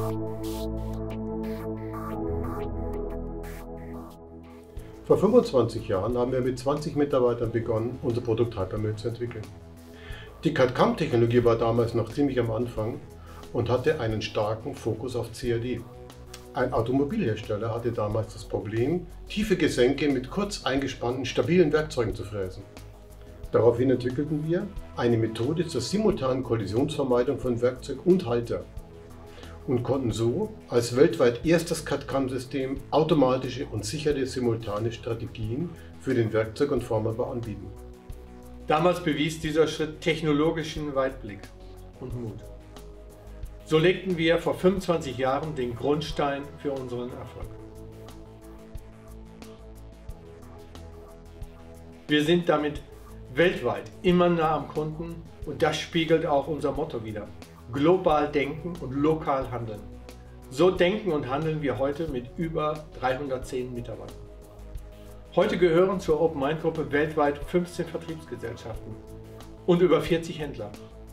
Vor 25 Jahren haben wir mit 20 Mitarbeitern begonnen, unser Produkt Hypermill zu entwickeln. Die CAD-CAM-Technologie war damals noch ziemlich am Anfang und hatte einen starken Fokus auf CAD. Ein Automobilhersteller hatte damals das Problem, tiefe Gesenke mit kurz eingespannten, stabilen Werkzeugen zu fräsen. Daraufhin entwickelten wir eine Methode zur simultanen Kollisionsvermeidung von Werkzeug und Halter und konnten so als weltweit erstes CAD-CAM-System automatische und sichere simultane Strategien für den Werkzeug- und Formbau anbieten. Damals bewies dieser Schritt technologischen Weitblick und Mut. So legten wir vor 25 Jahren den Grundstein für unseren Erfolg. Wir sind damit weltweit immer nah am Kunden und das spiegelt auch unser Motto wider: global denken und lokal handeln. So denken und handeln wir heute mit über 310 Mitarbeitern. Heute gehören zur OpenMind-Gruppe weltweit 15 Vertriebsgesellschaften und über 40 Händler.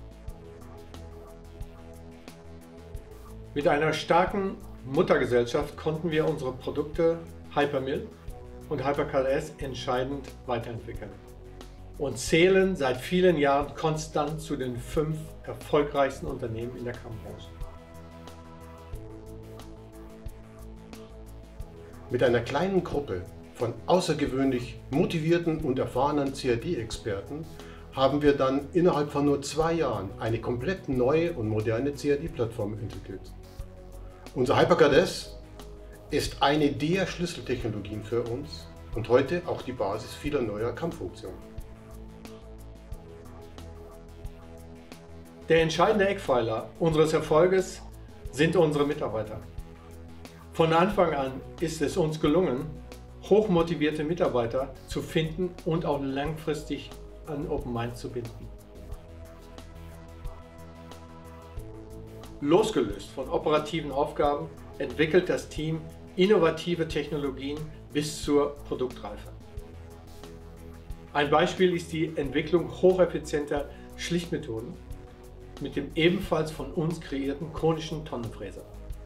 Mit einer starken Muttergesellschaft konnten wir unsere Produkte Hypermill und HyperCAD-S entscheidend weiterentwickeln und zählen seit vielen Jahren konstant zu den 5 erfolgreichsten Unternehmen in der CAM-Branche. Mit einer kleinen Gruppe von außergewöhnlich motivierten und erfahrenen CAD-Experten haben wir dann innerhalb von nur 2 Jahren eine komplett neue und moderne CAD-Plattform entwickelt. Unser HyperCAD-S ist eine der Schlüsseltechnologien für uns und heute auch die Basis vieler neuer CAM-Funktionen. Der entscheidende Eckpfeiler unseres Erfolges sind unsere Mitarbeiter. Von Anfang an ist es uns gelungen, hochmotivierte Mitarbeiter zu finden und auch langfristig an OpenMind zu binden. Losgelöst von operativen Aufgaben entwickelt das Team innovative Technologien bis zur Produktreife. Ein Beispiel ist die Entwicklung hocheffizienter Schlichtmethoden mit dem ebenfalls von uns kreierten konischen Tonnenfräser.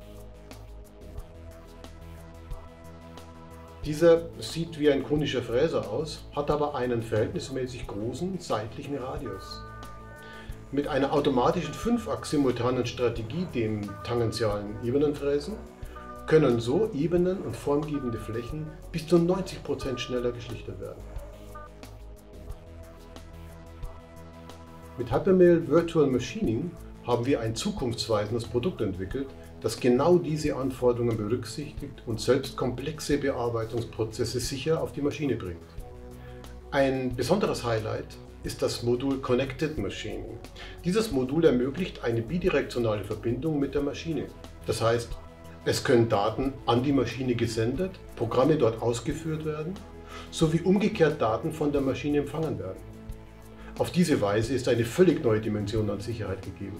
Dieser sieht wie ein konischer Fräser aus, hat aber einen verhältnismäßig großen seitlichen Radius. Mit einer automatischen 5-Achs-simultanen Strategie, dem tangentialen Ebenenfräsen, können so Ebenen und formgebende Flächen bis zu 90% schneller geschlichtet werden. Mit Hypermill Virtual Machining haben wir ein zukunftsweisendes Produkt entwickelt, das genau diese Anforderungen berücksichtigt und selbst komplexe Bearbeitungsprozesse sicher auf die Maschine bringt. Ein besonderes Highlight ist das Modul Connected Machining. Dieses Modul ermöglicht eine bidirektionale Verbindung mit der Maschine. Das heißt, es können Daten an die Maschine gesendet, Programme dort ausgeführt werden, sowie umgekehrt Daten von der Maschine empfangen werden. Auf diese Weise ist eine völlig neue Dimension an Sicherheit gegeben.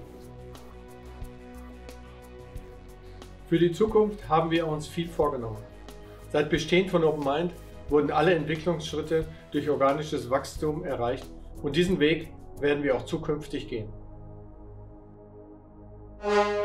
Für die Zukunft haben wir uns viel vorgenommen. Seit Bestehen von OpenMind wurden alle Entwicklungsschritte durch organisches Wachstum erreicht und diesen Weg werden wir auch zukünftig gehen.